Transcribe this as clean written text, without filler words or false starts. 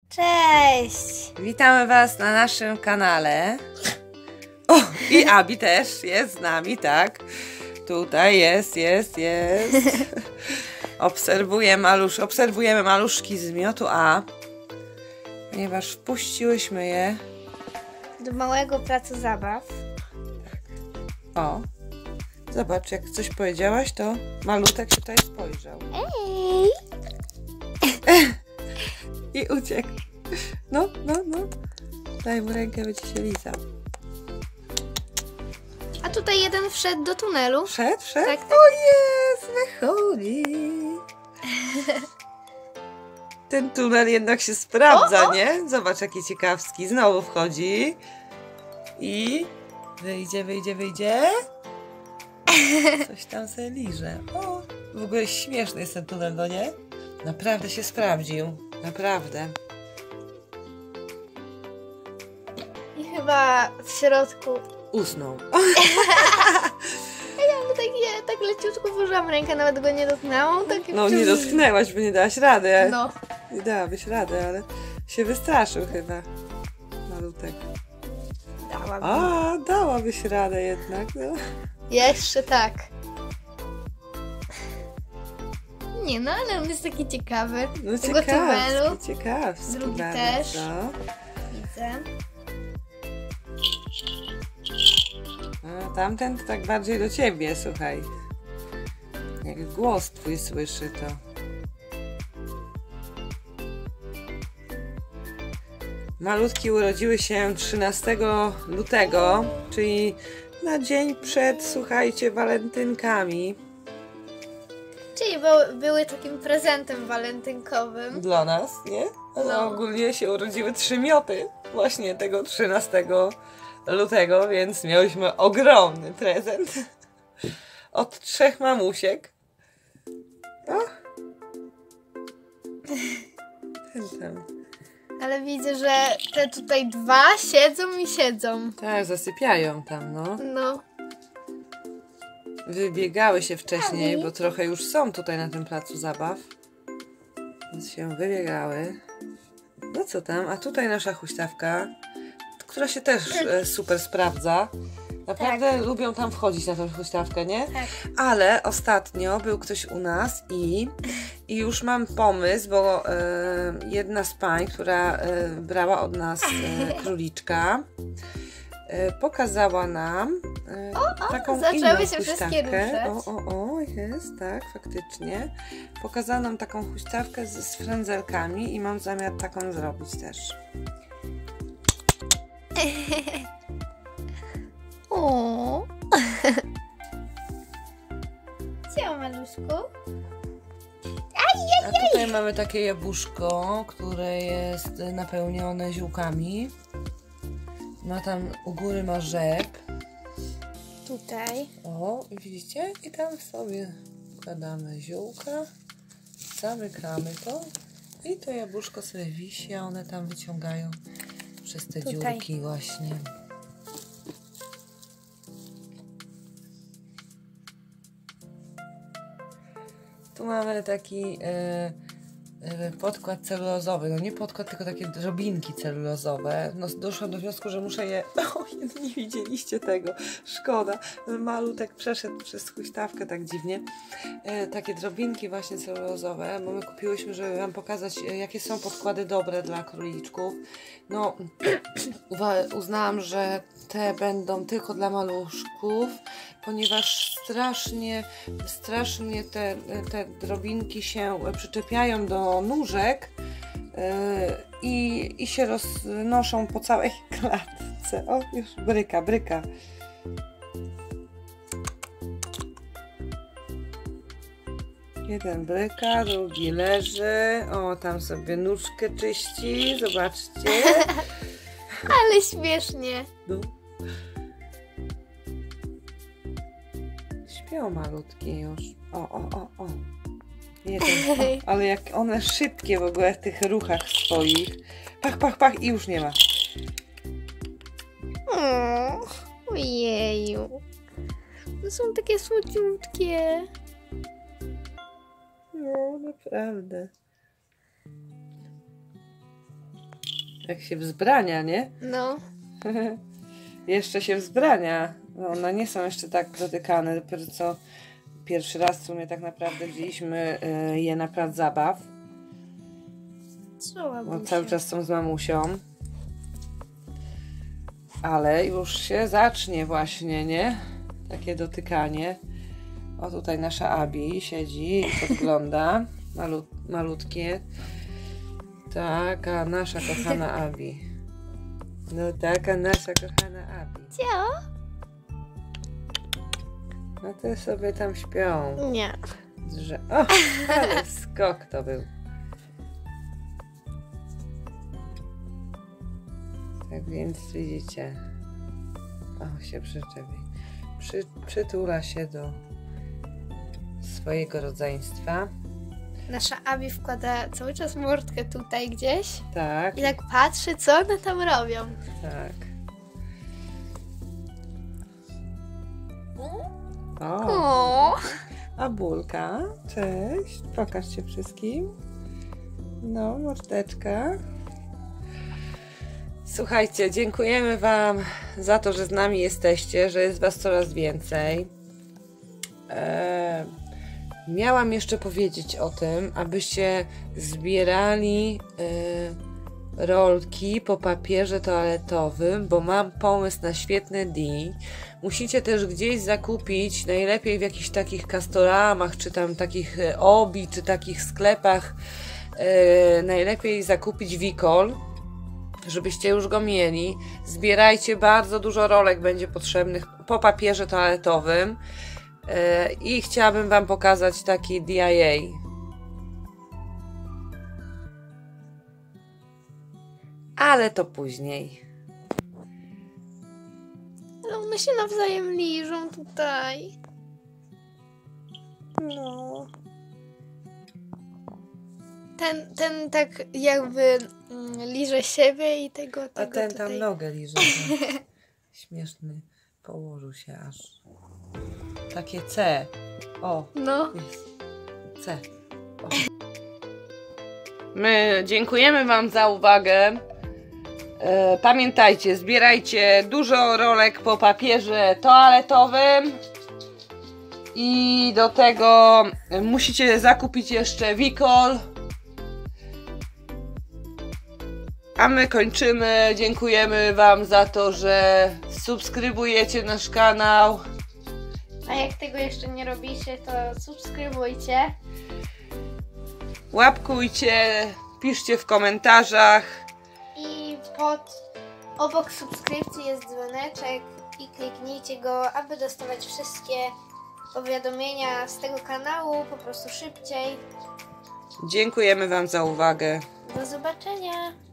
Cześć! Witamy Was na naszym kanale. O, i Abi też jest z nami, tak? Tutaj jest. Obserwujemy maluszki z miotu A, ponieważ wpuściłyśmy je Do małego placu zabaw. O, zobacz, jak coś powiedziałaś, to malutek się tutaj spojrzał. Ej! I uciekł. No. Daj mu rękę, będzie się lizał. A tutaj jeden wszedł do tunelu. Wszedł? Tak. O jest, wychodzi. Ten tunel jednak się sprawdza, nie? Zobacz, jaki ciekawski. Znowu wchodzi. I wyjdzie. Coś tam sobie liże. O, w ogóle śmieszny jest ten tunel, no nie? Naprawdę się sprawdził. Naprawdę. I chyba w środku. Usnął. Ja tak leciutko włożyłam rękę, nawet go nie dotknęłam. No nie dotknęłaś, bo nie dałaś rady. No. Nie dałabyś rady, ale się wystraszył chyba malutek. Dałabym. Dałabyś radę jednak. No. Jeszcze tak. Nie no, ale on jest taki ciekawy. No Tego tunelu. ciekawski. Drugi bardzo. też. Widzę. No, tamten to tak bardziej do ciebie, słuchaj. Jak głos twój słyszy to. Malutki urodziły się 13 lutego, czyli na dzień przed, słuchajcie, walentynkami. Czyli były takim prezentem walentynkowym. Dla nas, nie? No. Ogólnie się urodziły 3 mioty właśnie tego 13 lutego, więc miałyśmy ogromny prezent od 3 mamusiek. O! Ten tam. Ale widzę, że te tutaj dwa siedzą. Tak, zasypiają tam, no. No. Wybiegały się wcześniej, bo trochę już są tutaj na tym placu zabaw. Więc się wybiegały. No co tam? A tutaj nasza huśtawka, która się też super sprawdza. Naprawdę lubią tam wchodzić na tę huśtawkę, nie? Tak. Ale ostatnio był ktoś u nas i już mam pomysł, bo jedna z pań, która brała od nas króliczka, pokazała nam taką zaczęły inną się wszystkie huśtawkę. ruszać. Jest, tak, faktycznie. Pokazała nam taką huśtawkę z frędzelkami i mam zamiar taką zrobić też. O. Ciao, maluszku. A tutaj mamy takie jabłuszko, które jest napełnione ziółkami. Ma tam u góry ma rzep. Tutaj. O, widzicie? I tam sobie wkładamy ziółka, zamykamy to i to jabłuszko sobie wisi, a one tam wyciągają przez te dziurki właśnie. Tu mamy taki podkład celulozowy. No nie podkład, tylko takie drobinki celulozowe. No doszłam do wniosku, że muszę je... O, nie widzieliście tego. Szkoda. Malutek przeszedł przez huśtawkę tak dziwnie. Takie drobinki właśnie celulozowe, bo my kupiłyśmy, żeby wam pokazać, jakie są podkłady dobre dla króliczków. No, uznałam, że te będą tylko dla maluszków, ponieważ strasznie te drobinki się przyczepiają do nóżek i się roznoszą po całej klatce. O, już bryka. Jeden bryka, drugi leży. O, tam sobie nóżkę czyści. Zobaczcie. Ale śmiesznie. No. Śpią malutkie już. O. Jeden. Ale jak one szybkie w ogóle w tych ruchach swoich. Pach i już nie ma. Ojeju. To są takie słodziutkie. No, naprawdę. Jak się wzbrania, nie? No. Jeszcze się wzbrania. No, one nie są jeszcze tak dotykane. Dopiero co pierwszy raz w sumie tak naprawdę wzięliśmy je na plac zabaw. Co Bo cały czas są z mamusią. Ale już się zacznie właśnie, nie? Takie dotykanie. O, tutaj nasza Abi siedzi i podgląda. Malutkie. Taka nasza kochana Abi. No taka nasza kochana Abi. Co? No te sobie tam śpią. Nie. O, ale skok to był. Tak więc widzicie. O, się przyczepi. Przytula się do swojego rodzeństwa. Nasza Abi wkłada cały czas mordkę tutaj gdzieś Tak, i tak patrzy, co one tam robią. tak. O, O. Abulka, cześć. Pokaż się wszystkim. No, mordeczka. Słuchajcie, dziękujemy Wam za to, że z nami jesteście, że jest Was coraz więcej. Miałam jeszcze powiedzieć o tym, abyście zbierali rolki po papierze toaletowym, bo mam pomysł na świetny deal. Musicie też gdzieś zakupić, najlepiej w jakichś takich Castoramach, czy tam takich Obi, czy takich sklepach, najlepiej zakupić Wikol, żebyście już go mieli. Zbierajcie, bardzo dużo rolek będzie potrzebnych po papierze toaletowym. I chciałabym Wam pokazać taki DIY. Ale to później. Ale one się nawzajem liżą tutaj. No. Ten tak jakby liże siebie i tego A ten tutaj. tam nogę liże. Śmieszny. Położył się aż. Takie C. O, No. jest. C. O. My dziękujemy Wam za uwagę. Pamiętajcie, zbierajcie dużo rolek po papierze toaletowym. I do tego musicie zakupić jeszcze Wikol. A my kończymy. Dziękujemy Wam za to, że subskrybujecie nasz kanał. A jak tego jeszcze nie robicie, to subskrybujcie. Łapkujcie, piszcie w komentarzach. I obok subskrypcji jest dzwoneczek i kliknijcie go, aby dostawać wszystkie powiadomienia z tego kanału po prostu szybciej. Dziękujemy Wam za uwagę. Do zobaczenia!